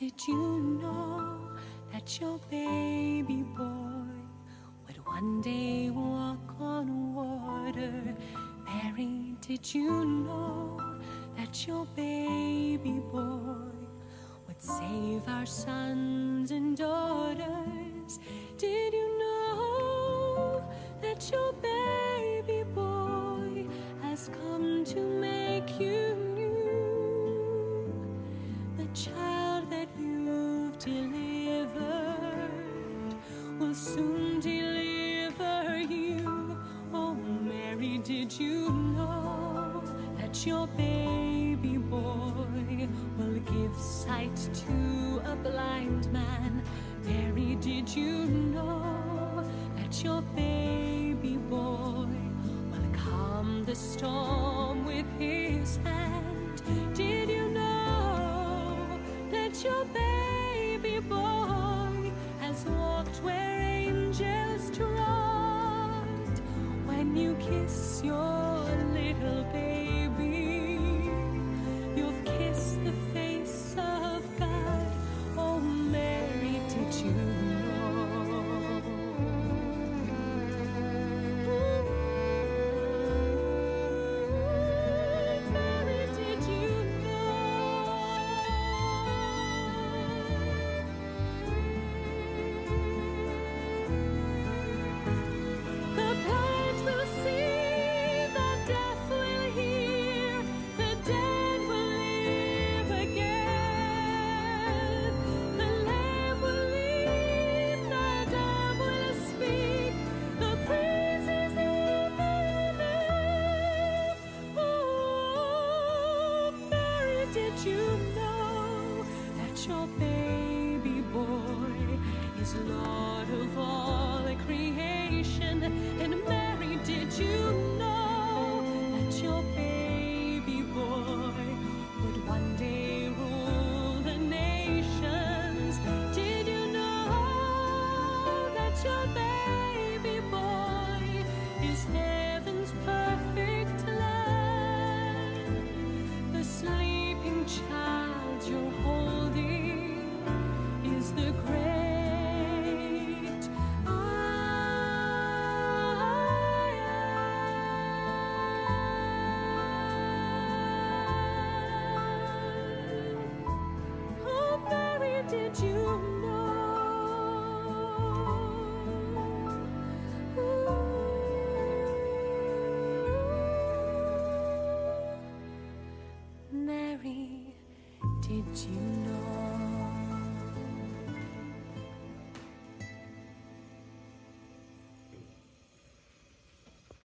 did you know that your baby boy would one day walk on water? Mary, did you know that your baby boy would save our sons and daughters? Did you know that your baby boy has come to make you new? The child that you've delivered will soon deliver you. Oh, Mary, did you know that your baby boy will give sight to a blind man? Mary, did you know that your baby boy will calm the storm with his hand? Did you know that your baby boy has walked where angels trod? When you kiss your little baby, you've kissed the face of God. Oh, Mary, did you know? Mary, did you know? The blind will see, the deaf will hear, the dead will live again. The lamb will leap, the dumb will speak, the praises in the name. Oh, Mary, did you know that your baby boy is Lord of all creation? And Mary, did you know that your baby boy would one day rule the nations? Did you know that your baby boy is heaven's perfect lamb? The sleeping child you're holding is the great I am. Oh, Mary, did you know? Mary, did you